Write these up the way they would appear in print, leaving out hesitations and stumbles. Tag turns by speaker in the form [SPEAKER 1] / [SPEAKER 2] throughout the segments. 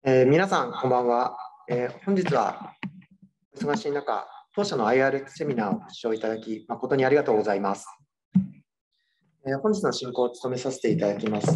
[SPEAKER 1] 皆さん、こんばんは。本日はお忙しい中、当社の IR セミナーをご視聴いただき、誠にありがとうございます。本日の進行を務めさせていただきます。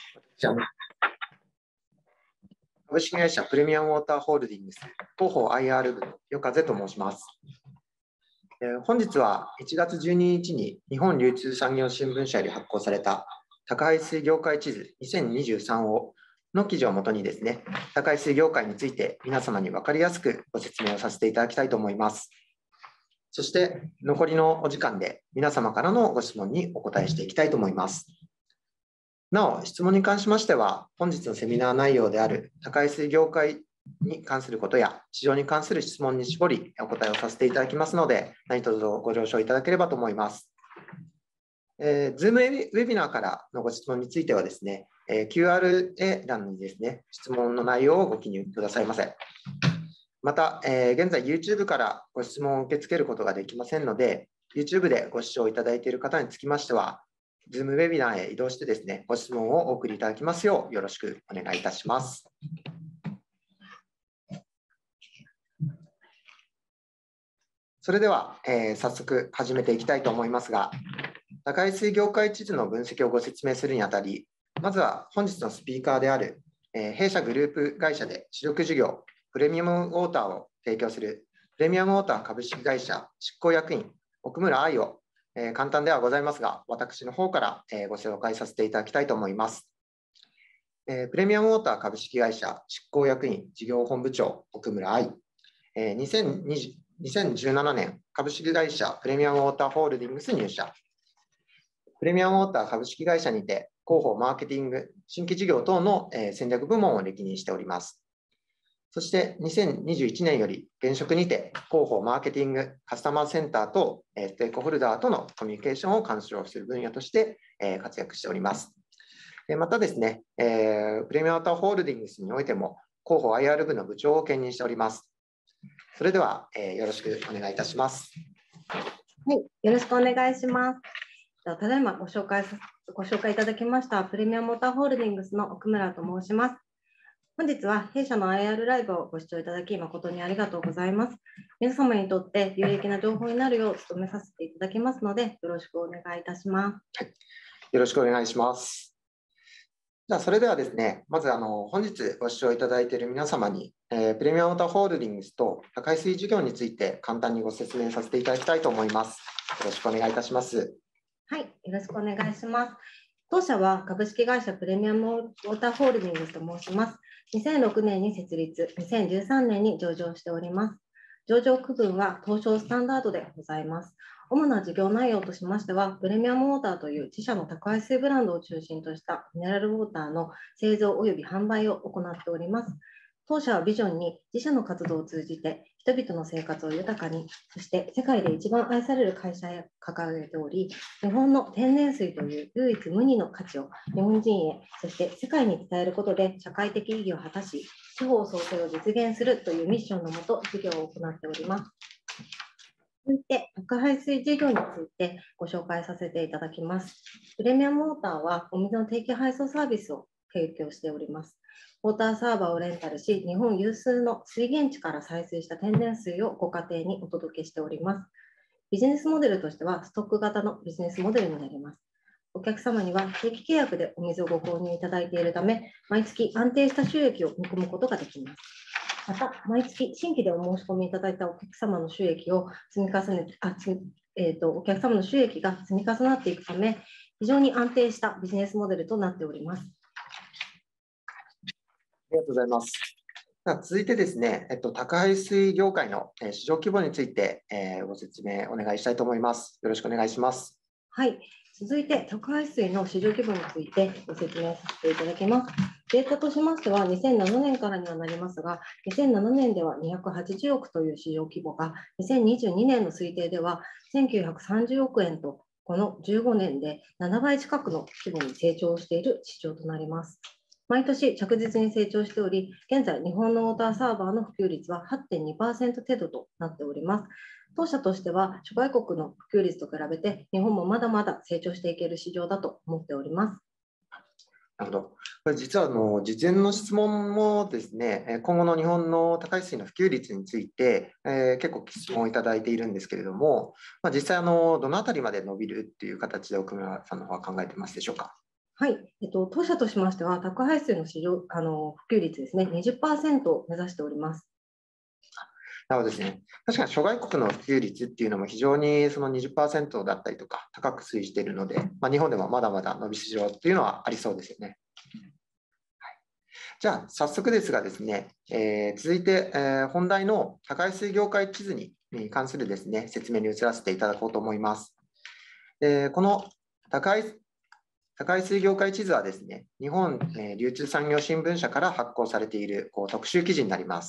[SPEAKER 1] 株式会社プレミアムウォーターホールディングス広報 IR 部の与風と申します。本日は1月12日に日本流通産業新聞社より発行された宅配水業界地図2023の記事をもとにですね、宅配水業界について皆様に分かりやすくご説明をさせていただきたいと思います。そして残りのお時間で皆様からのご質問にお答えしていきたいと思います。なお、質問に関しましては、本日のセミナー内容である宅配水業界に関することや市場に関する質問に絞りお答えをさせていただきますので、何卒ご了承いただければと思います。Zoom ウェビナーからのご質問についてはですね、QR 欄にですね、質問の内容をご記入くださいませ。また、現在 YouTube からご質問を受け付けることができませんので、YouTube でご視聴いただいている方につきましては、Zoom ウェビナーへ移動してですね、ご質問をお送りいただきますようよろしくお願いいたします。それでは、早速始めていきたいと思いますが、宅配水業界地図の分析をご説明するにあたり、まずは本日のスピーカーである、弊社グループ会社で主力事業、プレミアムウォーターを提供するプレミアムウォーター株式会社執行役員、奥村愛を、簡単ではございますが、私の方から、ご紹介させていただきたいと思います。プレミアムウォーター株式会社執行役員事業本部長、奥村愛。2017年、株式会社プレミアムウォーターホールディングス入社。プレミアムウォーター株式会社にて、広報、マーケティング、新規事業等の戦略部門を歴任しております。そして2021年より現職にて、広報、マーケティング、カスタマーセンターとステークホルダーとのコミュニケーションを監視する分野として活躍しております。またですね、プレミアムウォーターホールディングスにおいても、広報 IR 部の部長を兼任しております。それでは、よろしくお願いいたします。
[SPEAKER 2] はい、よろしくお願いします。ただいまご紹介いただきましたプレミアムウォーターホールディングスの奥村と申します。本日は弊社の IR ライブをご視聴いただき誠にありがとうございます。皆様にとって有益な情報になるよう努めさせていただきますので、よろしくお願いいたします。
[SPEAKER 1] はい、よろしくお願いします。じゃあそれではですね、まず本日ご視聴いただいている皆様に、プレミアムウォーターホールディングスと宅配水事業について簡単にご説明させていただきたいと思います。よろしくお願いいたします。
[SPEAKER 2] はい、よろしくお願いします。当社は株式会社プレミアムウォーターホールディングスと申します。2006年に設立、2013年に上場しております。上場区分は東証スタンダードでございます。主な事業内容としましては、プレミアムウォーターという自社の宅配水ブランドを中心としたミネラルウォーターの製造及び販売を行っております。当社はビジョンに自社の活動を通じて人々の生活を豊かに、そして世界で一番愛される会社へ掲げており、日本の天然水という唯一無二の価値を日本人へ、そして世界に伝えることで社会的意義を果たし、地方創生を実現するというミッションのもと事業を行っております。続いて、宅配水事業についてご紹介させていただきます。プレミアムウォーターはお水の定期配送サービスを提供しております。ウォーターサーバーをレンタルし、日本有数の水源地から採水した天然水をご家庭にお届けしております。ビジネスモデルとしては、ストック型のビジネスモデルになります。お客様には定期契約でお水をご購入いただいているため、毎月安定した収益を見込むことができます。また、毎月新規でお申し込みいただいたお客様の収益を積み重ね、お客様の収益が積み重なっていくため、非常に安定したビジネスモデルとなっております。
[SPEAKER 1] ありがとうございます。続いてですね、宅配水業界の市場規模についてご説明お願いしたいと思います。よろしくお願いします。
[SPEAKER 2] はい、続いて宅配水の市場規模についてご説明させていただきます。データとしましては2007年からにはなりますが、2007年では280億という市場規模が、2022年の推定では1930億円と、この15年で7倍近くの規模に成長している市場となります。毎年着実に成長しており、現在日本のウォーターサーバーの普及率は 8.2% 程度となっております。当社としては諸外国の普及率と比べて日本もまだまだ成長していける市場だと思っております。
[SPEAKER 1] なるほど。これ実は事前の質問もですね、今後の日本の高い水の普及率について、結構質問をいただいているんですけれども、実際どのあたりまで伸びるっていう形で奥村さんの方は考えてますでしょうか。
[SPEAKER 2] はい、当社としましては、宅配水の市場普及率ですね、20%を目指しております。
[SPEAKER 1] なるほどですね。確かに諸外国の普及率っていうのも非常にその20%だったりとか高く推移しているので、日本でもまだまだ伸びしろっていうのはありそうですよね。はい、じゃあ早速ですがですね、続いて、本題の高い水業界地図に関するですね、説明に移らせていただこうと思います。この高い水業界地図はですね、日本流通産業新聞社から発行されている特集記事になります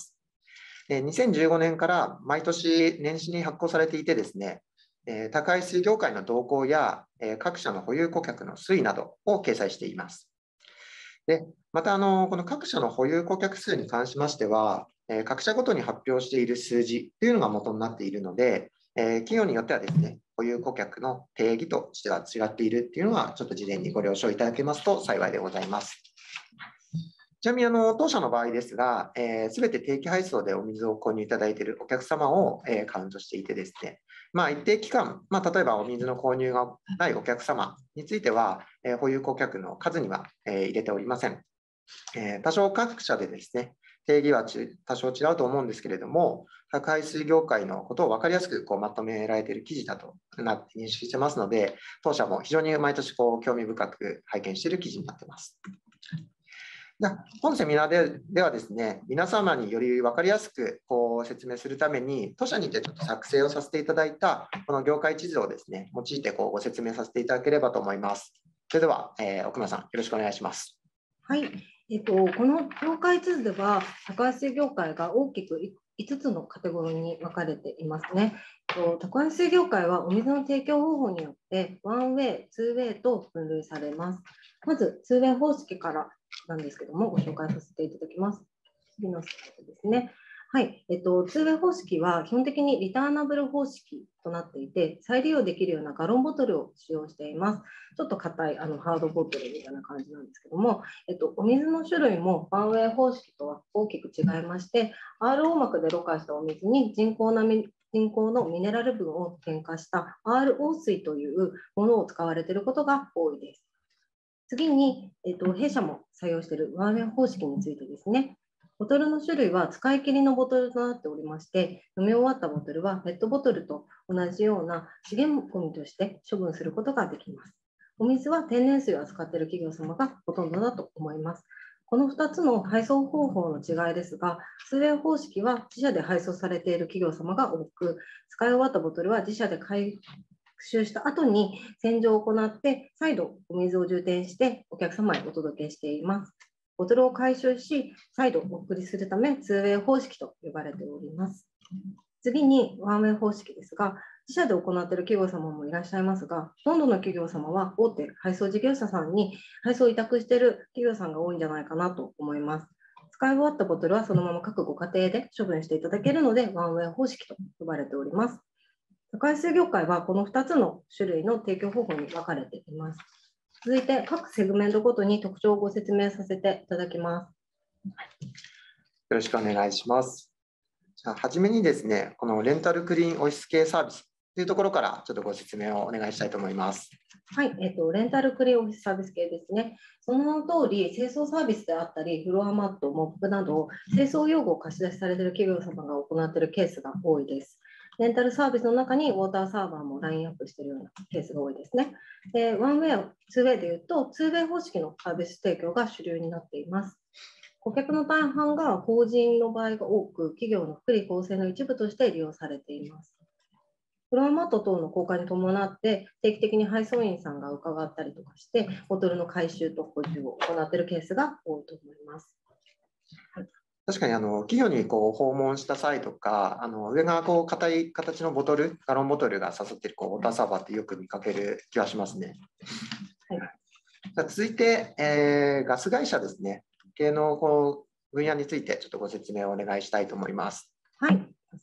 [SPEAKER 1] 。2015年から毎年年始に発行されていてですね、高い水業界の動向や各社の保有顧客の推移などを掲載しています。でまたこの各社の保有顧客数に関しましては、各社ごとに発表している数字というのが元になっているので、企業によってはですね、保有顧客の定義としては違っているっていうのは、ちょっと事前にご了承いただけますと幸いでございます。ちなみに当社の場合ですが、すべて定期配送でお水を購入いただいているお客様を、カウントしていてですね、一定期間、例えばお水の購入がないお客様については、保有顧客の数には、入れておりません。多少各社でですね、定義は多少違うと思うんですけれども、宅配水業界のことを分かりやすくまとめられている記事だとなって認識してますので、当社も非常に毎年興味深く拝見している記事になっています。本セミナーではですね、皆様により分かりやすく説明するために、当社にてちょっと作成をさせていただいたこの業界地図をですね、用いてご説明させていただければと思います。それでは、奥村さん、よろしくお願いします。
[SPEAKER 2] はい、この業界地図では、宅配水業界が大きく5つのカテゴリーに分かれていますね。宅配水業界はお水の提供方法によってワンウェイ、ツーウェイと分類されます。まずツーウェイ方式からなんですけども、ご紹介させていただきます。次のスライドですね。はい、ツーウェイ方式は基本的にリターナブル方式となっていて、再利用できるようなガロンボトルを使用しています。ちょっと硬いハードボトルみたいな感じなんですけども、お水の種類もワンウェイ方式とは大きく違いまして、RO 膜でろ過したお水に人工のミネラル分を添加した RO 水というものを使われていることが多いです。次に、弊社も採用しているワンウェイ方式についてですね。ボトルの種類は使い切りのボトルとなっておりまして、飲み終わったボトルはペットボトルと同じような資源ごみとして処分することができます。お水は天然水を扱っている企業様がほとんどだと思います。この2つの配送方法の違いですが、ツーウェイ方式は自社で配送されている企業様が多く、使い終わったボトルは自社で回収した後に洗浄を行って、再度お水を充填してお客様へお届けしています。ボトルを回収し、再度お送りするため、ツーウェイ方式と呼ばれております。次に、ワンウェイ方式ですが、自社で行っている企業様もいらっしゃいますが、ほとんどの企業様は大手配送事業者さんに配送を委託している企業さんが多いんじゃないかなと思います。使い終わったボトルはそのまま各ご家庭で処分していただけるので、ワンウェイ方式と呼ばれております。宅配水業界はこの2つの種類の提供方法に分かれています。続いて、各セグメントごとに特徴をご説明させていただきます。
[SPEAKER 1] よろしくお願いします。じゃあ、はじめにですね、このレンタルクリーンオフィス系サービスというところからちょっとご説明をお願いしたいと思います。
[SPEAKER 2] はい、レンタルクリーンオフィスサービス系ですね。その名の通り、清掃サービスであったり、フロアマット、モップなど、清掃用具を貸し出しされている企業様が行っているケースが多いです。レンタルサービスの中にウォーターサーバーもラインアップしているようなケースが多いですね。で、ワンウェイ、ツーウェイでいうと、ツーウェイ方式のサービス提供が主流になっています。顧客の大半が法人の場合が多く、企業の福利厚生の一部として利用されています。フロアマット等の交換に伴って、定期的に配送員さんが伺ったりとかして、ボトルの回収と補充を行っているケースが多いと思います。
[SPEAKER 1] はい、確かに企業に訪問した際とか、上が硬い形のボトル、ガロンボトルが刺さっているウォーターサーバーってよく見かける気がしますね。はい、じゃ続いて、ガス会社ですね。系の分野についてちょっとご説明をお願いしたいと思います。
[SPEAKER 2] はい、ガス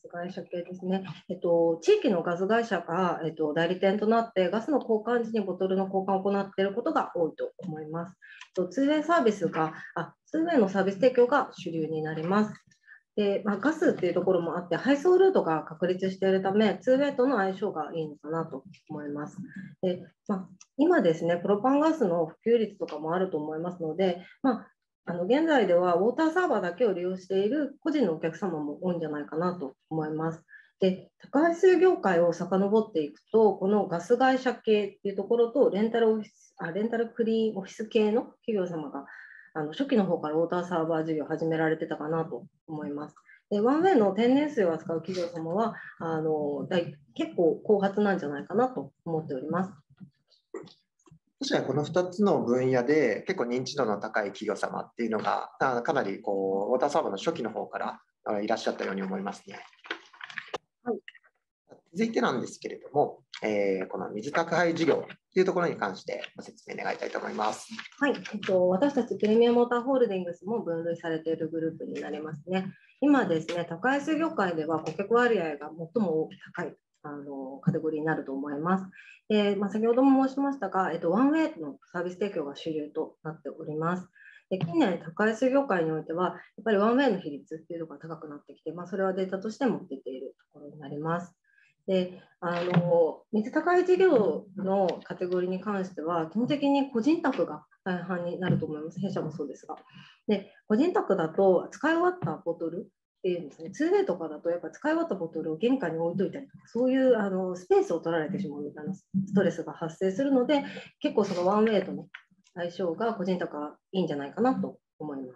[SPEAKER 2] 会社系ですね。地域のガス会社が、代理店となってガスの交換時にボトルの交換を行っていることが多いと思います。ツーウェイサービスが、ツーウェイのサービス提供が主流になります。で、ガスっていうところもあって、配送ルートが確立しているため、ツーウェイとの相性がいいのかなと思います。で、今ですね、プロパンガスの普及率とかもあると思いますので、現在ではウォーターサーバーだけを利用している個人のお客様も多いんじゃないかなと思います。で、宅配水業界を遡っていくと、このガス会社系っていうところとレンタルクリーンオフィス系の企業様が初期の方からウォーターサーバー事業を始められてたかなと思います。で、ワンウェイの天然水を扱う企業様は結構後発なんじゃないかなと思っております。
[SPEAKER 1] 確かにこの2つの分野で結構認知度の高い企業様っていうのがかなりウォーターサーバーの初期の方からいらっしゃったように思いますね。はい、続いてなんですけれども、この水宅配事業というところに関してご説明願いたいと思います。
[SPEAKER 2] はい、私たちプレミアムウォーターホールディングスも分類されているグループになりますね。今ですね、宅配水業界では顧客割合が最も高いカテゴリーになると思います。先ほども申しましたが、ワンウェイのサービス提供が主流となっております。近年、宅配水業界においては、やっぱりワンウェイの比率っていうのが高くなってきて、それはデータとしても出ているところになります。で、水宅配事業のカテゴリーに関しては、基本的に個人宅が大半になると思います。弊社もそうですが。で、個人宅だと使い終わったボトルっていうんですね、ツーウェイとかだとやっぱ使い終わったボトルを玄関に置いといたりとか、そういうスペースを取られてしまうみたいなストレスが発生するので、結構そのワンウェイとの相性が個人宅はいいんじゃないかなと思います。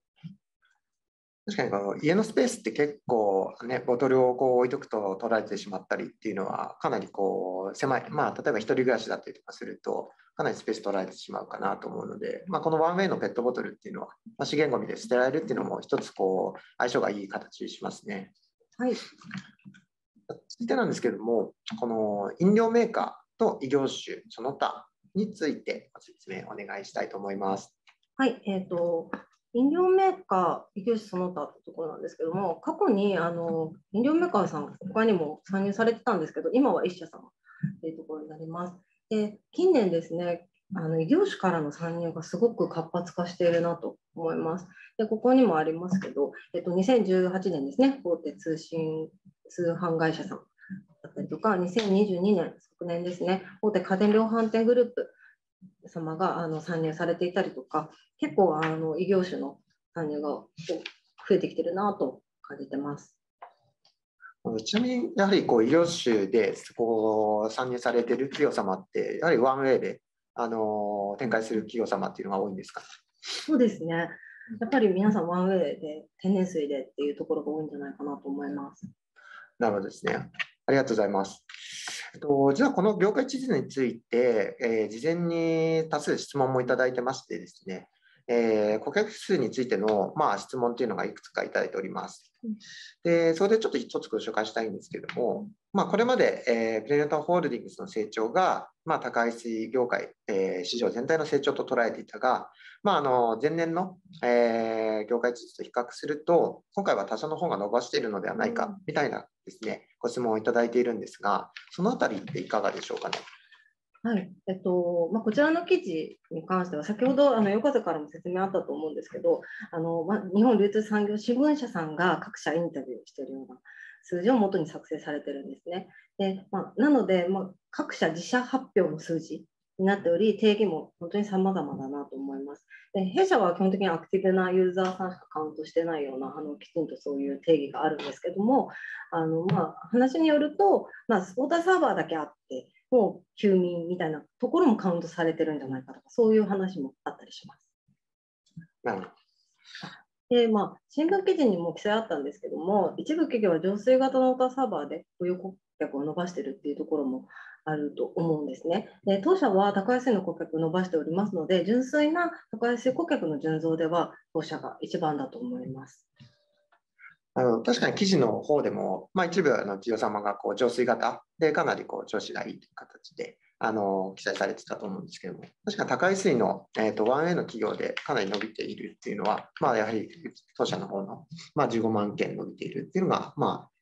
[SPEAKER 1] 確かに家のスペースって結構、ボトルを置いとくと取られてしまったりっていうのはかなり狭い、例えば一人暮らしだったりとかするとかなりスペース取られてしまうかなと思うので、このワンウェイのペットボトルっていうのは、資源ゴミで捨てられるっていうのも一つ相性がいい形しますね。はい。続いてなんですけれども、この飲料メーカーと異業種その他についてご説明お願いしたいと思います。
[SPEAKER 2] はい、飲料メーカー、異業種その他というところなんですけども、過去に飲料メーカーさん、他にも参入されてたんですけど、今は1社様というところになります。で、近年ですね、異業種からの参入がすごく活発化しているなと思います。で、ここにもありますけど、2018年ですね、大手通販会社さんだったりとか、2022年、昨年ですね、大手家電量販店グループ様が参入されていたりとか、結構異業種の参入が増えてきてるなと感じてます。
[SPEAKER 1] ちなみにやはり異業種で参入されている企業様ってやはりワンウェイで展開する企業様っていうのが多いんですか？
[SPEAKER 2] そうですね。やっぱり皆さんワンウェイで天然水でっていうところが多いんじゃないかなと思います。
[SPEAKER 1] なるほどですね。ありがとうございます。じゃあこの業界地図について、事前に多数質問もいただいてましてですね、顧客数についての、質問というのがいくつかいただいております。でそれでちょっと一つご紹介したいんですけれども、これまで、プレネタホールディングスの成長が、宅配水業界、市場全体の成長と捉えていたが、前年の、業界地図と比較すると、今回は他社の方が伸ばしているのではないかみたいなですね、ご質問をいただいているんですが、そのあたりっていかがでしょうかね。
[SPEAKER 2] はい、こちらの記事に関しては、先ほど横瀬からも説明あったと思うんですけど、日本流通産業新聞社さんが各社インタビューしているような数字を元に作成されてるんですね。でなので、各社自社発表の数字になっており、定義も本当に様々だなと思います。で弊社は基本的にアクティブなユーザーさんしかカウントしてないようなきちんとそういう定義があるんですけども、話によると、ウォーターサーバーだけあってもう休眠みたいなところもカウントされてるんじゃないかとか、そういう話もあったりします。で新聞記事にも記載あったんですけども、一部企業は浄水型のウォーターサーバーで雇用顧客を伸ばしているっていうところもあると思うんですね。で当社は宅配水の顧客を伸ばしておりますので、純粋な宅配水顧客の純増では当社が一番だと思います。
[SPEAKER 1] 確かに記事の方でも、一部の企業様が浄水型でかなり調子がいいという形で記載されてたと思うんですけども、確かに宅配水の、1A の企業でかなり伸びているっていうのは、やはり当社の方の、15万件伸びているっていうのが、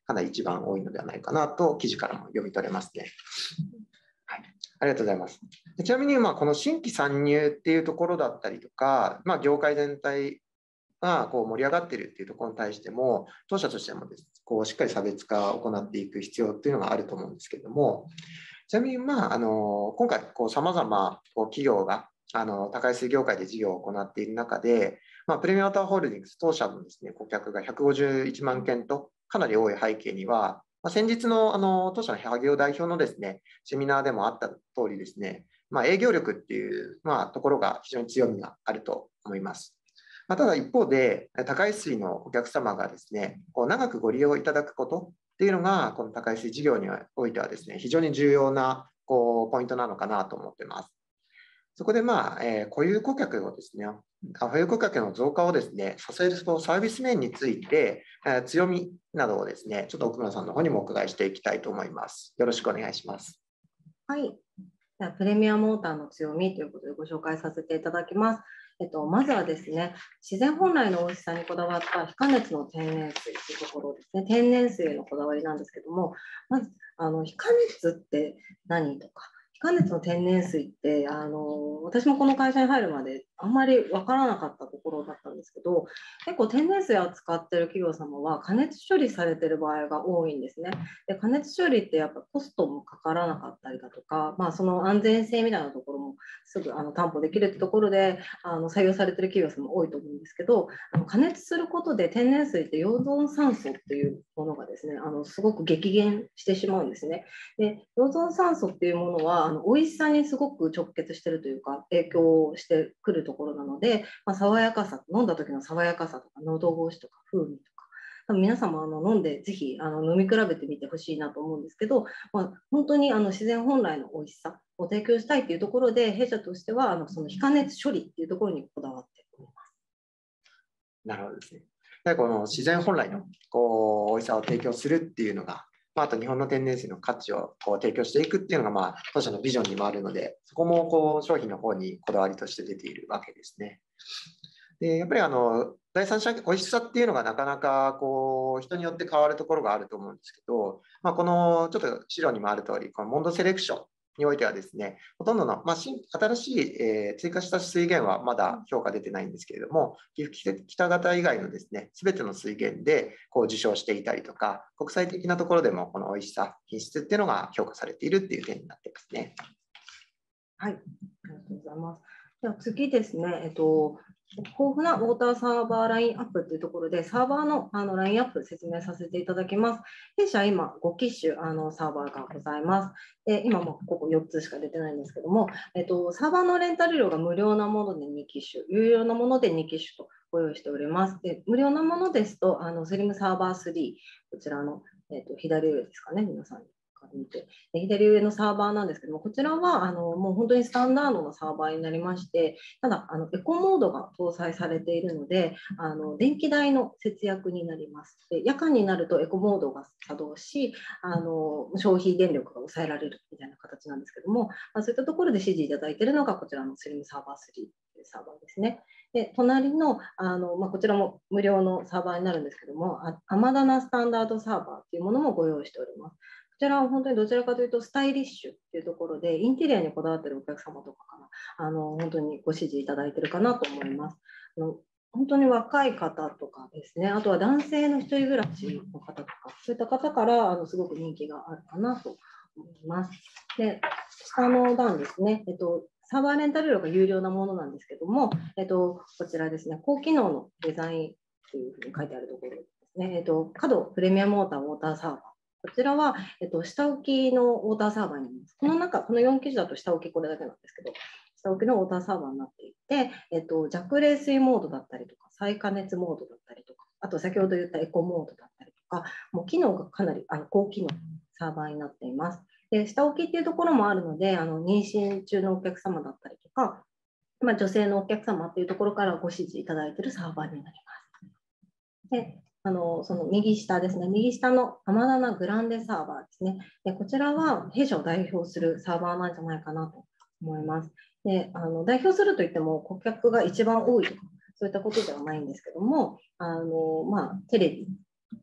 [SPEAKER 1] かなり一番多いのではないかなと記事からも読み取れますね。はい、ありがとうございます。ちなみにこの新規参入っていうところだったりとか、業界全体が盛り上がっているっていうところに対しても、当社としてもしっかり差別化を行っていく必要っていうのがあると思うんですけれども、ちなみに今回さまざま企業が高安水業界で事業を行っている中で、プレミアムウォーターホールディングス当社のですね、顧客が151万件とかなり多い背景には、先日の当社の萩尾代表のですね、セミナーでもあった通りですね、営業力っていうところが非常に強みがあると思います。ただ一方で、高安水のお客様がですね、長くご利用いただくことっていうのが、この高安水事業においてはですね、非常に重要なポイントなのかなと思っています。そこで固有顧客をですね、保有顧客の増加をですね、支えるサービス面について、強みなどをですね、ちょっと奥村さんの方にもお伺いしていきたいと思います。よろしくお願いします。
[SPEAKER 2] はい。ではプレミアムウォーターの強みということでご紹介させていただきます。まずはですね、自然本来の美味しさにこだわった非加熱の天然水というところですね、天然水へのこだわりなんですけども、まず非加熱って何とか、非加熱の天然水って私もこの会社に入るまであんまり分からなかったところだったんですけど、結構天然水を扱っている企業様は加熱処理されている場合が多いんですね。で加熱処理ってやっぱコストもかからなかったりだとか、その安全性みたいなところもすぐ担保できるってところで採用されている企業さんも多いと思うんですけど、加熱することで天然水って溶存酸素っていうものがですね、すごく激減してしまうんですね。で溶存酸素っていうものは美味しさにすごく直結しているというか影響してくるところなので、爽やかさ、飲んだ時の爽やかさとか喉越しとか風味とか、多分皆さんも飲んでぜひ飲み比べてみてほしいなと思うんですけど、本当に自然本来の美味しさを提供したいというところで、弊社としてはその非加熱処理っていうところにこだわっております。
[SPEAKER 1] なるほどですね。この自然本来の美味しさを提供するっていうのが、あと日本の天然水の価値を提供していくっていうのが当社のビジョンにもあるので、そこも商品の方にこだわりとして出ているわけですね。でやっぱり第三者美味しさっていうのがなかなか人によって変わるところがあると思うんですけど、このちょっと資料にもある通り、このモンドセレクションにおいてはですね、ほとんどの、新しい、追加した水源はまだ評価出てないんですけれども、岐阜北方以外のですね、すべての水源で受賞していたりとか、国際的なところでもこの美味しさ、品質っていうのが評価されているっていう点になっていますね。
[SPEAKER 2] はい、ありがとうございます。では次ですね、豊富なウォーターサーバーラインアップというところで、サーバーのラインアップ説明させていただきます。弊社、今、5機種サーバーがございます。で今もここ4つしか出てないんですけども、サーバーのレンタル料が無料なもので2機種、有料なもので2機種とご用意しております。で無料なものですと、スリムサーバー3、こちらの、左上ですかね、皆さんに。見て左上のサーバーなんですけども、こちらはもう本当にスタンダードなサーバーになりまして、ただエコモードが搭載されているので電気代の節約になります。で夜間になるとエコモードが作動し消費電力が抑えられるみたいな形なんですけども、そういったところで指示いただいているのがこちらのスリムサーバー3というサーバーですね。で隣のこちらも無料のサーバーになるんですけども、アマダナスタンダードサーバーというものもご用意しております。こちらは本当にどちらかというとスタイリッシュっていうところでインテリアにこだわっているお客様とかから本当にご支持いただいているかなと思います。本当に若い方とかですね、あとは男性の一人暮らしの方とか、そういった方からすごく人気があるかなと思います。で下の段ですね、サーバーレンタル料が有料なものなんですけども、こちらですね、高機能のデザインというふうに書いてあるところですね、CADOプレミアムウォーターサーバー。こちらは、下置きのウォーターサーバーになります。この4記事だと下置きこれだけなんですけど、下置きのウォーターサーバーになっていて、弱冷水モードだったりとか、再加熱モードだったりとか、あと先ほど言ったエコモードだったりとか、もう機能がかなり高機能サーバーになっています。で下置きっていうところもあるので、妊娠中のお客様だったりとか、女性のお客様っていうところからご支持いただいているサーバーになります。でその右下ですね、右下のアマダナグランデサーバーですね。でこちらは弊社を代表するサーバーなんじゃないかなと思います。で代表するといっても顧客が一番多いとかそういったことではないんですけども、テレビ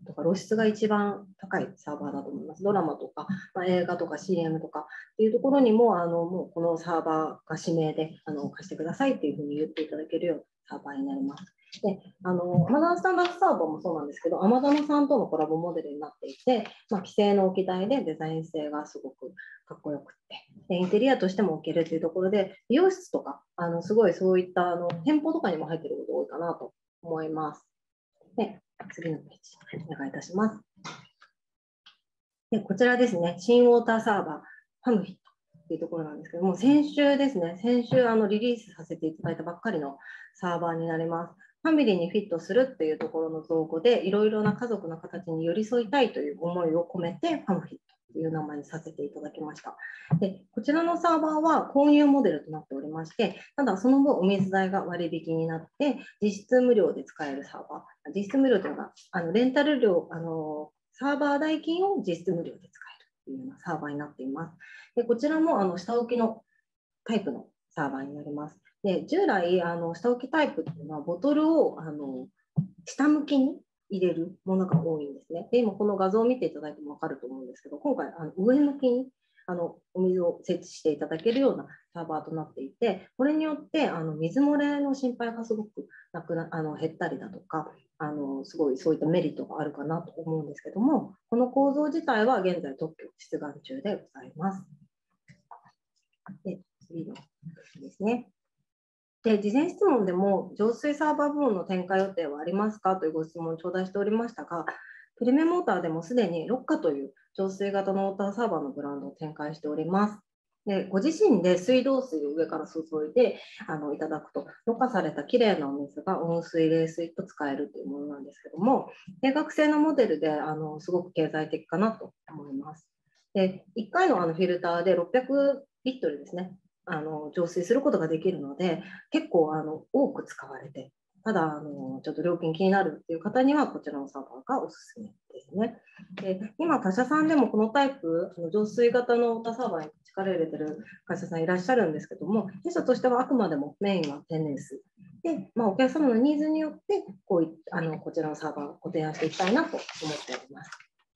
[SPEAKER 2] とか露出が一番高いサーバーだと思います。ドラマとか、映画とか CM とかっていうところにも、もうこのサーバーが指名で貸してくださいっていうふうに言っていただけるようなサーバーになります。で、アマゾンスタンダードサーバーもそうなんですけど、アマゾンさんとのコラボモデルになっていて、既製の置き台でデザイン性がすごくかっこよくて、でインテリアとしても置けるというところで、美容室とか、すごいそういった店舗とかにも入っていることが多いかなと思います。で、次のページ、お願いいたします。で、こちらですね、新ウォーターサーバー、ファムフィットというところなんですけども、先週ですね、先週リリースさせていただいたばっかりのサーバーになります。ファミリーにフィットするっていうところの造語で、いろいろな家族の形に寄り添いたいという思いを込めて、ファムフィットという名前にさせていただきました。で、こちらのサーバーは購入モデルとなっておりまして、ただその後お水代が割引になって、実質無料で使えるサーバー、実質無料というのが、レンタル料、サーバー代金を実質無料で使えるというようなサーバーになっています。で、こちらも下置きのタイプのサーバーになります。で、従来下置きタイプっていうのはボトルを下向きに入れるものが多いんですね。で、今この画像を見ていただいても分かると思うんですけど、今回上向きにお水を設置していただけるようなサーバーとなっていて、これによって水漏れの心配がすごく減ったりだとか、すごいそういったメリットがあるかなと思うんですけども、この構造自体は現在特許出願中でございます。で、次のですね。で、事前質問でも浄水サーバー部門の展開予定はありますかというご質問を頂戴しておりましたが、プレミアムウォーターでもすでにロッカという浄水型のウォーターサーバーのブランドを展開しております。で、ご自身で水道水を上から注いでいただくと、ろ過されたきれいなお水が温水、冷水と使えるというものなんですけども、定額制のモデルですごく経済的かなと思います。で、1回のフィルターで600リットルですね、浄水することができるので、結構多く使われて、ただちょっと料金気になるっていう方にはこちらのサーバーがおすすめですね。で、今他社さんでもこのタイプ浄水型のウォーターサーバーに力を入れてる会社さんいらっしゃるんですけども、弊社としてはあくまでもメインは天然水で、お客様のニーズによってこちらのサーバーをご提案していきたいなと思っております。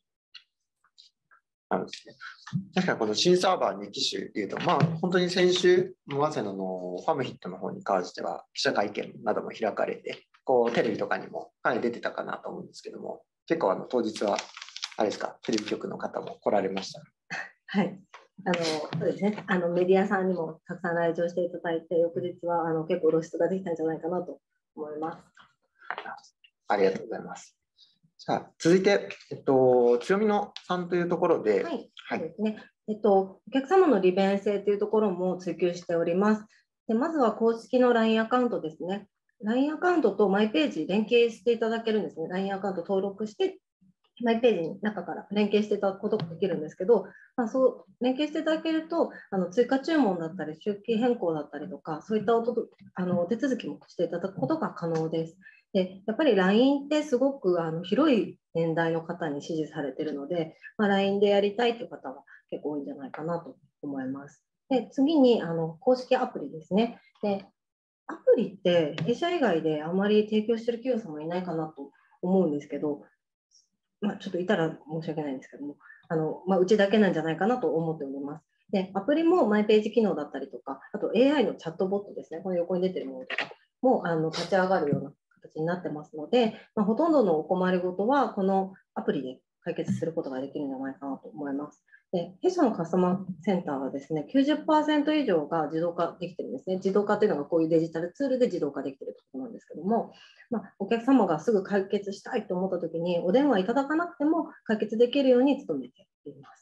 [SPEAKER 1] ですね、確かにこの新サーバー2機種でいうと、本当に先週、まさにファムヒットの方に関しては、記者会見なども開かれて、テレビとかにもかなり出てたかなと思うんですけども、結構当日は、あれですか、テレビ局の方も来られました。
[SPEAKER 2] はい。そうですね。メディアさんにもたくさん来場していただいて、翌日は結構露出ができたんじゃないかなと思います。
[SPEAKER 1] ありがとうございます。じゃあ続いて、強みの3というところで、
[SPEAKER 2] はい、そうですね。お客様の利便性というところも追求しております。で、まずは公式の LINE アカウントですね。LINE アカウントとマイページ連携していただけるんですね。LINE アカウント登録して、マイページの中から連携していただくことができるんですけど、そう連携していただけると追加注文だったり周期変更だったりとか、そういったお手続きもしていただくことが可能です。で、やっぱり LINE ってすごく広い年代の方に支持されているので、LINE でやりたいという方は結構多いんじゃないかなと思います。で、次に公式アプリですね。で、アプリって弊社以外であまり提供している企業さんもいないかなと思うんですけど、ちょっといたら申し訳ないんですけども、うちだけなんじゃないかなと思っております。で、アプリもマイページ機能だったりとか、あと AI のチャットボットですね、この横に出てるものとかも立ち上がるような形になってますので、ほとんどのお困りごとはこのアプリで解決することができるんじゃないかなと思います。で、弊社のカスタマーセンターはですね、90% 以上が自動化できてるんですね。自動化というのがこういうデジタルツールで自動化できているところなんですけども、お客様がすぐ解決したいと思ったときに、お電話いただかなくても解決できるように努めています。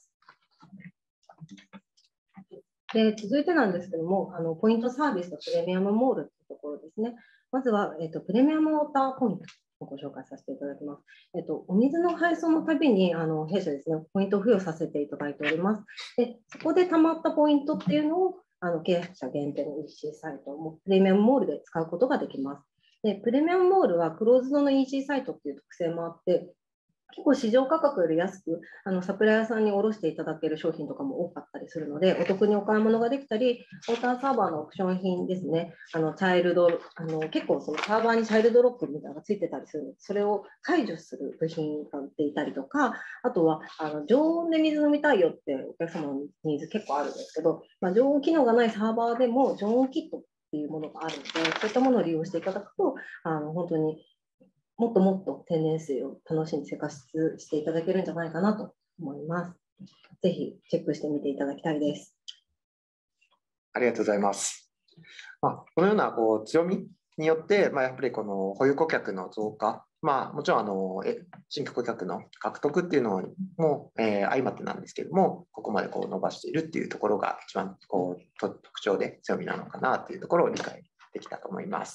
[SPEAKER 2] で、続いてなんですけども、ポイントサービスとプレミアムモールというところですね。まずは、プレミアムウォーターポイントをご紹介させていただきます。お水の配送のたびに弊社ですね、ポイントを付与させていただいております。で、そこでたまったポイントっていうのを契約者限定の EC サイトもプレミアムモールで使うことができます。で、プレミアムモールはクローズドの EC サイトっていう特性もあって、 結構市場価格より安くサプライヤーさんに卸していただける商品とかも多かったりするので、お得にお買い物ができたり、ウォーターサーバーのオプション品ですね、チャイルド結構そのサーバーにチャイルドロックみたいなのがついてたりするので、それを解除する部品が売っていたりとか、あとは常温で水飲みたいよってお客様のニーズ結構あるんですけど、常温機能がないサーバーでも常温キットっていうものがあるので、そういったものを利用していただくと、本当にもっともっと天然水を楽しんで生活していただけるんじゃないかなと思います。ぜひチェックしてみていただきたいです。
[SPEAKER 1] ありがとうございます。このような強みによって、やっぱりこの保有顧客の増加、もちろん新規顧客の獲得っていうのも、相まってなんですけれども、ここまで伸ばしているっていうところが一番特徴で強みなのかなというところを理解できたと思います。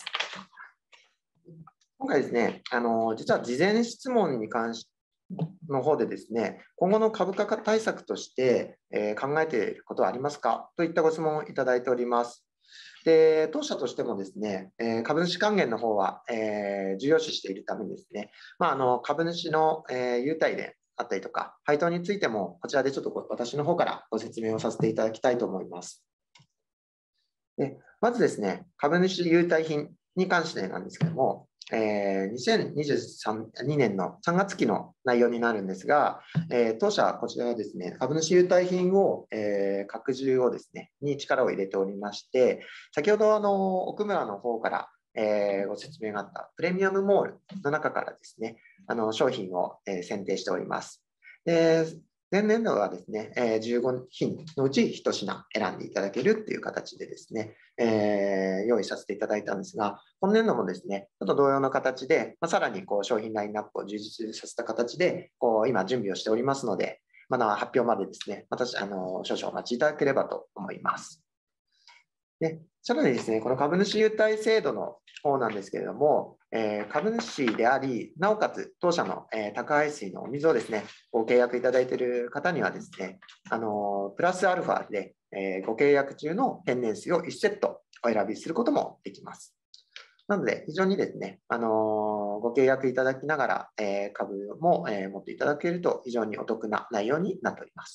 [SPEAKER 1] 今回ですね、実は事前質問に関しての方でですね、今後の株価対策として、考えていることはありますかといったご質問をいただいております。で、当社としてもですね、株主還元の方は、重要視しているためにですね、株主の、優待であったりとか、配当についても、こちらでちょっと私の方からご説明をさせていただきたいと思います。でまずですね、株主優待品に関してなんですけども、2022年の3月期の内容になるんですが、当社こちらはですね、株主優待品を、拡充をですね、に力を入れておりまして、先ほど奥村の方から、ご説明があったプレミアムモールの中からですね、商品を、選定しております。前年度はですね、15品のうち1品選んでいただけるっていう形でですね、用意させていただいたんですが、今年度もですね、ちょっと同様の形で、さらに商品ラインナップを充実させた形で、今準備をしておりますので、発表までですね、少々お待ちいただければと思います。で、さらにですね、この株主優待制度の方なんですけれども、株主であり、なおかつ当社の宅配水のお水をですね、ご契約いただいている方にはですね、プラスアルファで、ご契約中の天然水を1セットお選びすることもできます。なので、非常にですね、ご契約いただきながら、株も、持っていただけると非常にお得な内容になっております。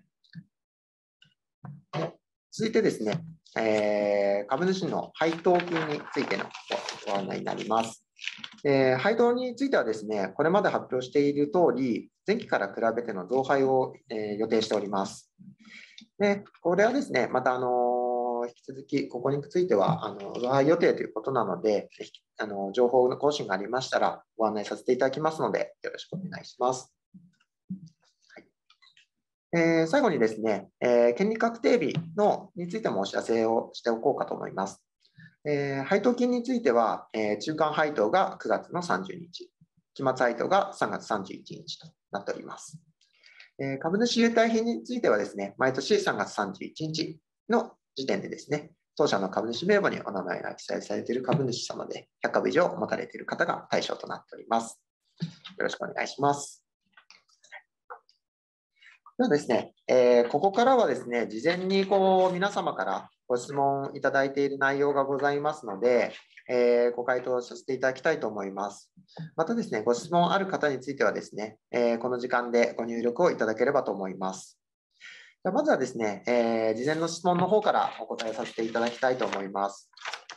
[SPEAKER 1] 続いてですね、株主の配当金についてのご案内になります。配当についてはですね、これまで発表している通り、前期から比べての増配を、予定しております。で、これはですね、また引き続き、ここについては増配予定ということなので、情報の更新がありましたらご案内させていただきますので、よろしくお願いします。最後にですね、権利確定日についてもお知らせをしておこうかと思います。配当金については、中間配当が9月の30日、期末配当が3月31日となっております。株主優待品についてはですね、毎年3月31日の時点でですね、当社の株主名簿にお名前が記載されている株主様で100株以上持たれている方が対象となっております。よろしくお願いします。ではですね、ここからはですね、事前に皆様からご質問いただいている内容がございますので、ご回答させていただきたいと思います。またですね、ご質問ある方についてはですね、この時間でご入力をいただければと思います。ではまずはですね、事前の質問の方からお答えさせていただきたいと思います。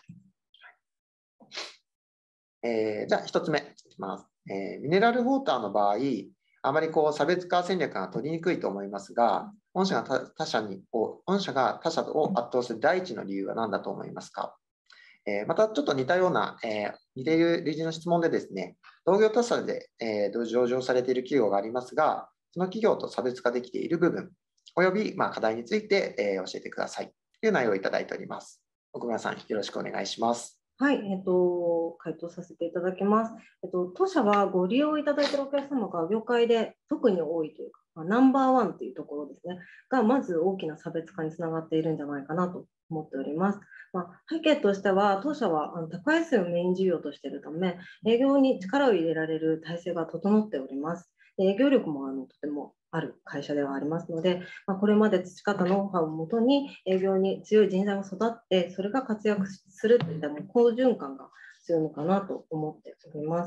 [SPEAKER 1] じゃあ1つ目いきます。ミネラルウォーターの場合、あまり差別化戦略が取りにくいと思いますが、御社が他社を圧倒する第一の理由は何だと思いますか？またちょっと似たような、似ている類似の質問でですね、同業他社で、上場されている企業がありますが、その企業と差別化できている部分、および、課題について、教えてくださいという内容をいただいております。奥村さん、よろしくお願いします。
[SPEAKER 2] はい、回答させていただきます。当社はご利用いただいているお客様が業界で特に多いというか、ナンバーワンというところですね、がまず大きな差別化につながっているんじゃないかなと思っております。背景としては、当社は宅配水をメイン事業としているため、営業に力を入れられる体制が整っております。営業力もとてもある会社ではありますので、これまで培ったノウハウをもとに営業に強い人材が育って、それが活躍するといった好循環が強いのかなと思っております。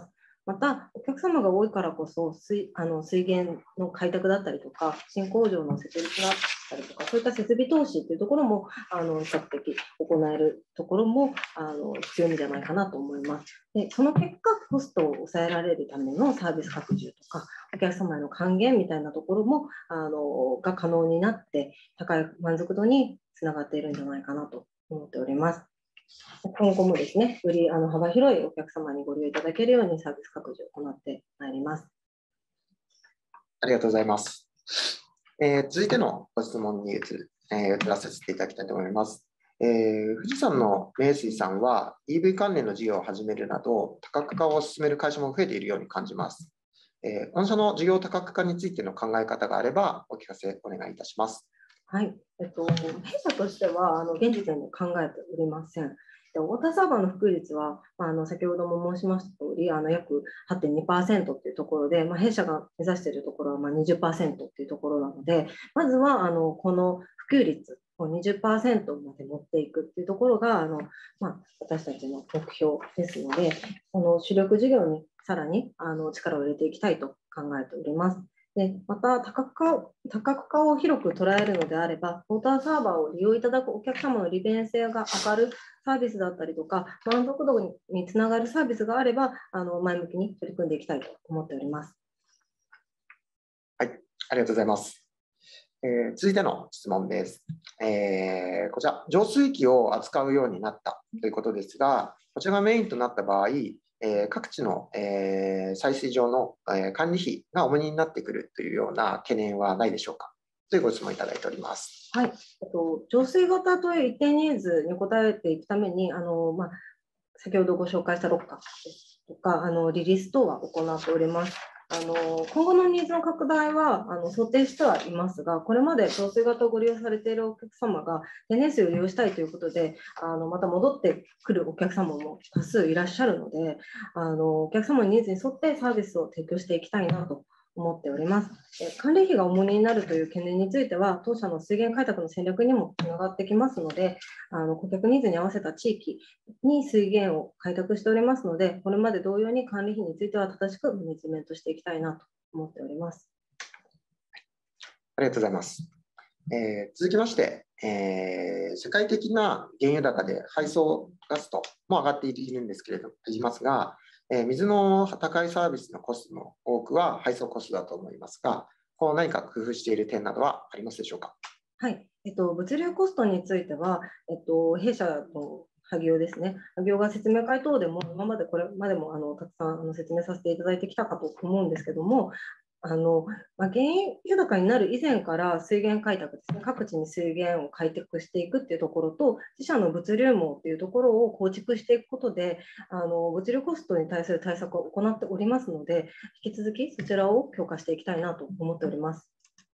[SPEAKER 2] また、お客様が多いからこそ水源の開拓だったりとか、新工場の設立だったりとか、そういった設備投資というところも比較的行えるところも強みじゃないかなと思います。で、その結果、コストを抑えられるためのサービス拡充とか、お客様への還元みたいなところもが可能になって、高い満足度につながっているんじゃないかなと思っております。今後もですね、より幅広いお客様にご利用いただけるようにサービス拡充を行ってまいります。
[SPEAKER 1] ありがとうございます。続いてのご質問に移らせていただきたいと思います。富士山の名水さんは EV 関連の事業を始めるなど多角化を進める会社も増えているように感じます。御社の事業多角化についての考え方があればお聞かせお願いいたします。
[SPEAKER 2] はい、弊社としては現時点で考えておりません。ウォーターサーバーの普及率は、先ほども申しました通り、約 8.2% というところで、弊社が目指しているところは20% というところなので、まずはこの普及率を20% まで持っていくというところが私たちの目標ですので、この主力事業にさらに力を入れていきたいと考えております。でまた多角化を広く捉えるのであれば、ウォーターサーバーを利用いただくお客様の利便性が上がるサービスだったりとか、満足度につながるサービスがあれば、前向きに取り組んでいきたいと思っております。
[SPEAKER 1] はい、ありがとうございます。続いての質問です。こちら、浄水器を扱うようになったということですが、こちらがメインとなった場合、各地の、採水場の、管理費が重荷になってくるというような懸念はないでしょうかというご質問をいただいております。
[SPEAKER 2] はい、浄水型という一定ニーズに応えていくために、先ほどご紹介したロッカーとかリリース等は行っております。今後のニーズの拡大は想定してはいますが、これまで浄水型をご利用されているお客様が天然水を利用したいということでまた戻ってくるお客様も多数いらっしゃるので、お客様のニーズに沿ってサービスを提供していきたいなと思っております。管理費が重荷になるという懸念については、当社の水源開拓の戦略にもつながってきますので、顧客ニーズに合わせた地域に水源を開拓しておりますので、これまで同様に管理費については正しくマネジメントしていきたいなと思っております。
[SPEAKER 1] ありがとうございます。続きまして、世界的な原油高で配送ガストも上がっているんですけれども、言いますが、水の高いサービスのコストの多くは配送コストだと思いますが、何か工夫している点などはありますでしょうか。
[SPEAKER 2] はい、物流コストについては、弊社の萩生ですね、萩生が説明会等でも今までこれまでもたくさん説明させていただいてきたかと思うんですけども、原油高になる以前から水源開拓ですね、各地に水源を開拓していくっていうところと、自社の物流網っていうところを構築していくことで、物流コストに対する対策を行っておりますので、引き続きそちらを強化していきたいなと思っております。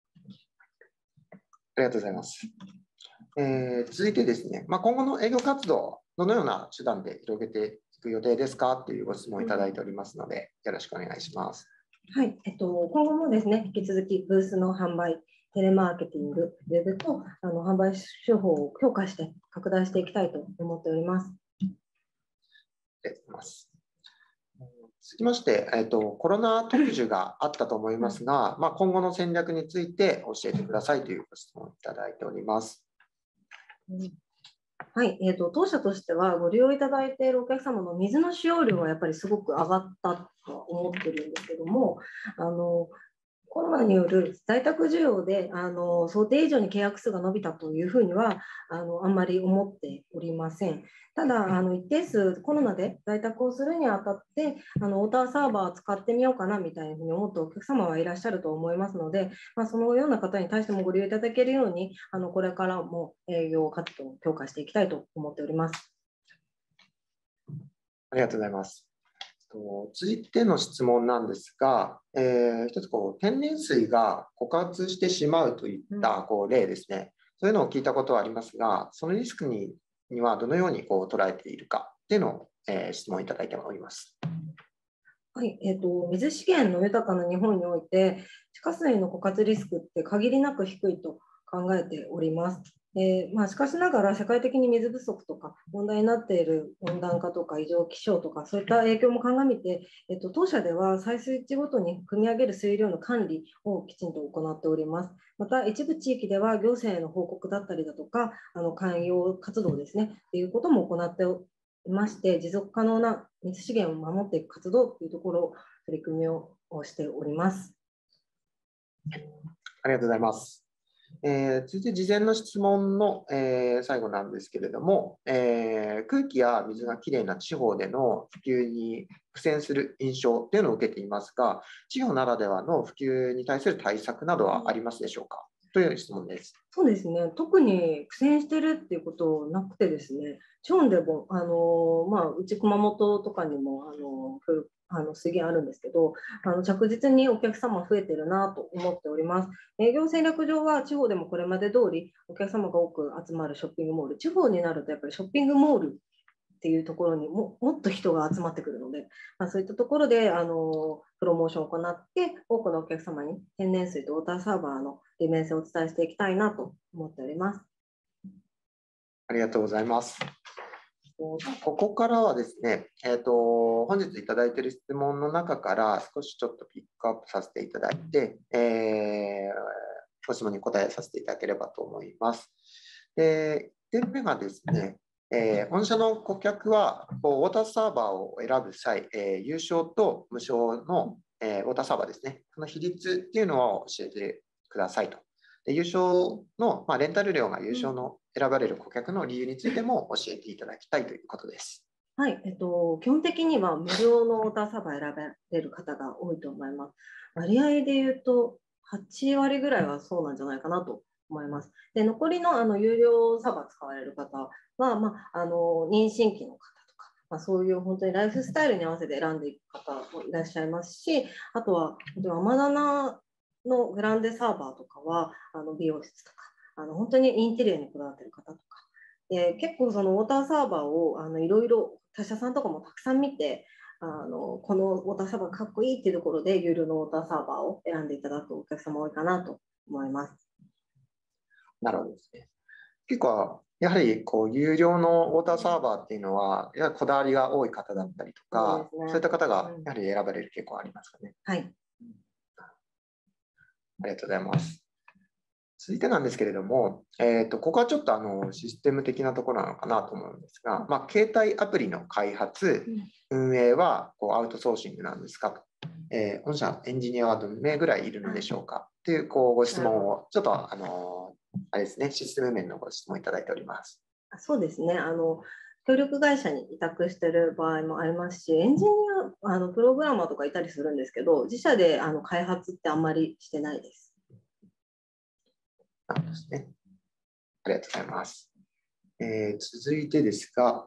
[SPEAKER 1] ありがとうございます。続いてですね、今後の営業活動、どのような手段で広げていく予定ですかというご質問をいただいておりますので、よろしくお願いします。
[SPEAKER 2] はい、今後もですね、引き続きブースの販売、テレマーケティング、ウェブと販売手法を強化して拡大していきたいと思っております。
[SPEAKER 1] ありがとうございます。続きまして、コロナ特需があったと思いますが、今後の戦略について教えてくださいというご質問をいただいております。
[SPEAKER 2] はい、当社としてはご利用いただいているお客様の水の使用量はやっぱりすごく上がったと思ってるんですけども、コロナによる在宅需要で想定以上に契約数が伸びたというふうにはあんまり思っておりません。ただ一定数コロナで在宅をするにあたってウォーターサーバーを使ってみようかなみたいなふうに思ったお客様はいらっしゃると思いますので、そのような方に対してもご利用いただけるようにこれからも営業活動を強化していきたいと思っております。
[SPEAKER 1] ありがとうございます。続いての質問なんですが、一つ天然水が枯渇してしまうといった例ですね、そういうのを聞いたことはありますが、そのリスクにはどのように捉えているかっていうのを、質問いただいております。
[SPEAKER 2] はい、水資源の豊かな日本において、地下水の枯渇リスクって限りなく低いと考えております。 しかしながら社会的に水不足とか問題になっている温暖化とか異常気象とかそういった影響も鑑みて、当社では採水地ごとに汲み上げる水量の管理をきちんと行っております。また一部地域では行政への報告だったりだとか寛容活動ですねということも行っていまして、持続可能な水資源を守っていく活動というところを取り組みをしております。
[SPEAKER 1] ありがとうございます。続いて事前の質問の、最後なんですけれども、空気や水がきれいな地方での普及に苦戦する印象というのを受けていますが、地方ならではの普及に対する対策などはありますでしょうか、という質問です。
[SPEAKER 2] そうですね、特に苦戦してるっていうことなくてですね、地方でもうち熊本とかにも水源あるんですけど、着実にお客様増えてるなと思っております。営業戦略上は地方でもこれまで通りお客様が多く集まるショッピングモール、地方になるとやっぱりショッピングモールっていうところにもっと人が集まってくるので、そういったところでプロモーションを行って多くのお客様に天然水とウォーターサーバーの利便性をお伝えしていきたいなと思っております。
[SPEAKER 1] ありがとうございます。ここからはですね、本日いただいている質問の中から少しちょっとピックアップさせていただいて、ご質問に答えさせていただければと思います。1点目がですね、御社の顧客はウォーターサーバーを選ぶ際、有償と無償の、ウォーターサーバーですね、その比率っていうのを教えてくださいと。で有償の、レンタル料が有償の選ばれる顧客の理由についても教えていただきたいということです。
[SPEAKER 2] はい、基本的には無料のウォーターサーバーを選ばれる方が多いと思います。割合で言うと8割ぐらいはそうなんじゃないかなと思います。で残りの有料サーバー使われる方は、妊娠期の方とか、そういう本当にライフスタイルに合わせて選んでいく方もいらっしゃいますし、あとはアマダナのグランデサーバーとかは美容室とか本当にインテリアにこだわっている方とか結構そのウォーターサーバーをいろいろ他社さんとかもたくさん見てこのウォーターサーバーかっこいいっていうところで有料のウォーターサーバーを選んでいただくお客様多いかなと思います。
[SPEAKER 1] なるほどですね。結構やはり有料のウォーターサーバーっていうのはやはりこだわりが多い方だったりとか、そういった方がやはり選ばれる傾向ありますかね。
[SPEAKER 2] はい。
[SPEAKER 1] ありがとうございます。続いてなんですけれども、ここはちょっとシステム的なところなのかなと思うんですが、携帯アプリの開発、運営はアウトソーシングなんですかと、御社エンジニアはどの名ぐらいいるのでしょうかというご質問を、ちょっとあれですね、システム面のご質問いただいております。
[SPEAKER 2] そうですね。協力会社に委託している場合もありますし、エンジニア、プログラマーとかいたりするんですけど、自社で開発ってあんまりしてないです。
[SPEAKER 1] なんですね。ありがとうございます。続いてですが、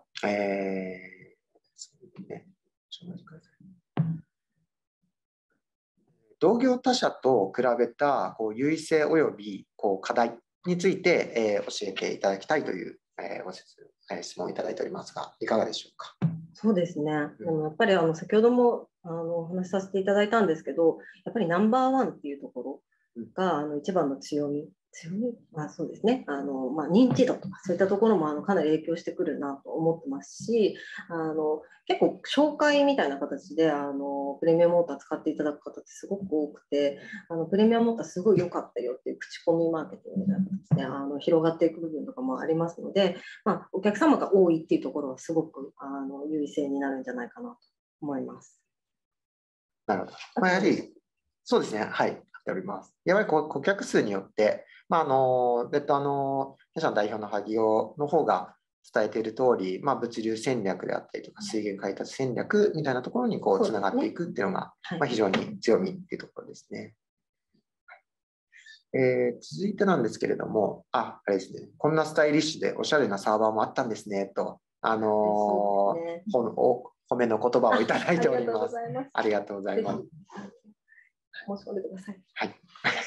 [SPEAKER 1] 同業他社と比べた優位性及び課題について、教えていただきたいという質問をいただいておりますが、いかがでしょうか。
[SPEAKER 2] そうですね。でもやっぱり先ほどもお話しさせていただいたんですけど、やっぱりナンバーワンっていうところが一番の強み、そうですね。認知度とかそういったところもかなり影響してくるなと思ってますし、結構紹介みたいな形でプレミアムウォーター使っていただく方ってすごく多くて、プレミアムウォーターすごい良かったよっていう口コミマーケティングみたいな形で広がっていく部分とかもありますので、お客様が多いっていうところはすごく優位性になるんじゃないかなと思います。
[SPEAKER 1] なるほど。やはりそうですね。はい。っております。やはり顧客数によって、別途弊社の代表の萩尾の方が伝えている通り、物流戦略であったりとか、水源開拓戦略みたいなところにつながっていくっていうのが、非常に強みっていうところですね。続いてなんですけれども、あれですね、こんなスタイリッシュでおしゃれなサーバーもあったんですねと、褒めの言葉をいただいております。ありがとうございます。
[SPEAKER 2] 申し込んでください。
[SPEAKER 1] はい。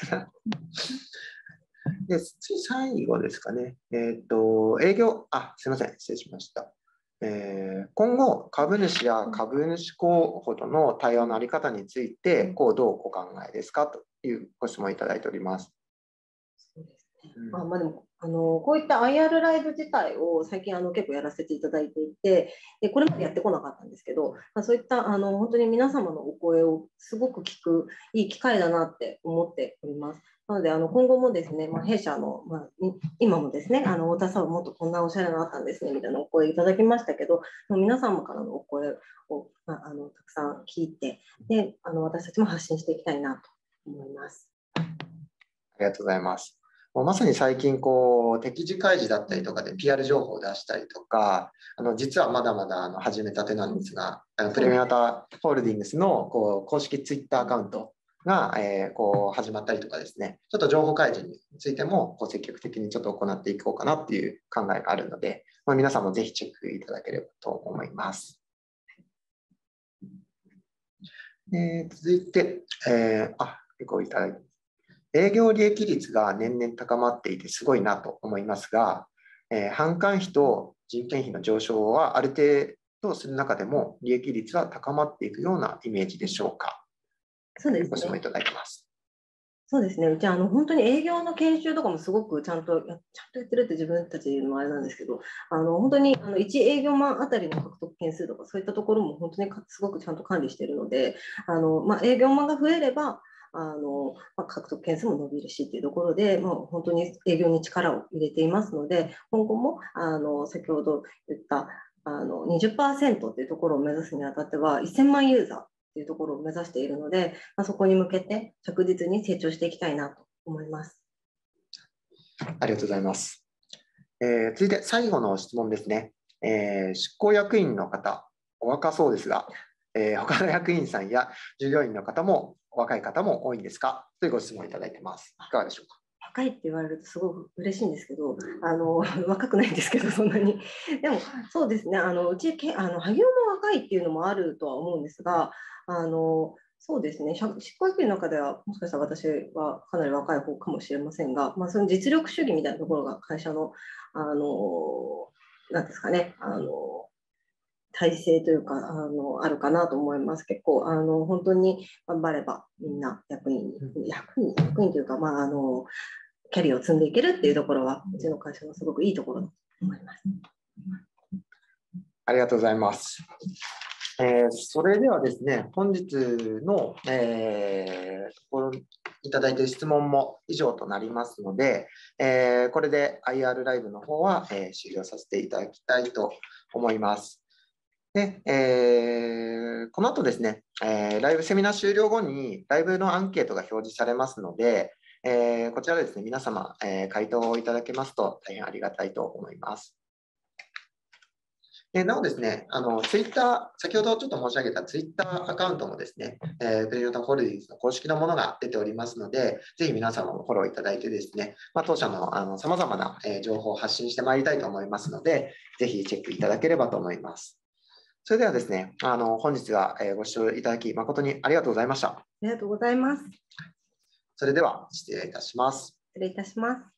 [SPEAKER 1] で、最後ですかね。営業、すみません、失礼しました。今後、株主や株主候補との対話の在り方について、どうお考えですかというご質問をいただいております。
[SPEAKER 2] そうですでもこういった IR ライブ自体を最近結構やらせていただいていて、これまでやってこなかったんですけど、そういった本当に皆様のお声をすごく聞くいい機会だなって思っております。なので今後もですね、弊社の、今もですね、太田さんはもっとこんなおしゃれなのあったんですねみたいなお声いただきましたけど、皆様からのお声を、たくさん聞いて、で私たちも発信していきたいなと思います。
[SPEAKER 1] ありがとうございます。まさに最近適時開示だったりとかで PR 情報を出したりとか、実はまだまだ始めたてなんですが、プレミアムウォーターホールディングスの公式ツイッターアカウントが始まったりとかですね、ちょっと情報開示についても積極的にちょっと行っていこうかなっていう考えがあるので、皆さんもぜひチェックいただければと思います。続いて、結構いただいて、営業利益率が年々高まっていてすごいなと思いますが、販管費と人件費の上昇はある程度する中でも利益率は高まっていくようなイメージでしょうか。
[SPEAKER 2] そうですね。
[SPEAKER 1] ご質問いただいてます。
[SPEAKER 2] そうですね。うち本当に営業の研修とかもすごくちゃんとやってるって自分たちのあれなんですけど、本当に1営業マンあたりの獲得件数とかそういったところも本当にすごくちゃんと管理しているので、営業マンが増えれば獲得件数も伸びるしっていうところで、本当に営業に力を入れていますので、今後も先ほど言った20% っていうところを目指すにあたっては1000万ユーザーっていうところを目指しているので、そこに向けて着実に成長していきたいなと思います。
[SPEAKER 1] ありがとうございます。続いて最後の質問ですね。執行役員の方、お若そうですが、他の役員さんや従業員の方もお若い方も多いんですかというご質問をいただいています。いかがでしょうか。
[SPEAKER 2] 若いって言われるとすごく嬉しいんですけど、若くないんですけど、そんなに。でも、そうですね、うち、萩生も若いっていうのもあるとは思うんですが、そうですね、執行役員の中では、もしかしたら私はかなり若い方かもしれませんが、その実力主義みたいなところが会社の、なんですかね、体制というかあるかなと思います。結構本当に頑張ればみんな役員というか、キャリアを積んでいけるっていうところはうちの会社のすごくいいところだと思います。
[SPEAKER 1] ありがとうございます。それではですね、本日の、いただいている質問も以上となりますので、これで IR ライブの方は、終了させていただきたいと思います。で、この後ですね、ライブセミナー終了後にライブのアンケートが表示されますので、こちらですね、皆様、回答をいただけますと大変ありがたいと思います。なおですね、ツイッター、先ほどちょっと申し上げたツイッターアカウントもですね、プレミアムウォーターホールディングスの公式のものが出ておりますので、ぜひ皆様もフォローいただいてですね、当社の様々な情報を発信してまいりたいと思いますので、ぜひチェックいただければと思います。それではですね、本日はご視聴いただき誠にありがとうございました。
[SPEAKER 2] ありがとうございます。
[SPEAKER 1] それでは失礼いたします。
[SPEAKER 2] 失礼いたします。